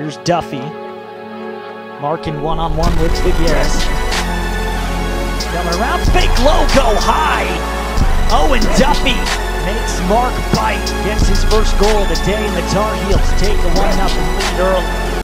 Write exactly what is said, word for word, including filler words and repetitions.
Here's Duffy. Marking one-on-one with Figueres. Coming around, fake logo high. Owen Duffy makes Mark bite. Gets his first goal of the day, and the Tar Heels take a one nothing lead early.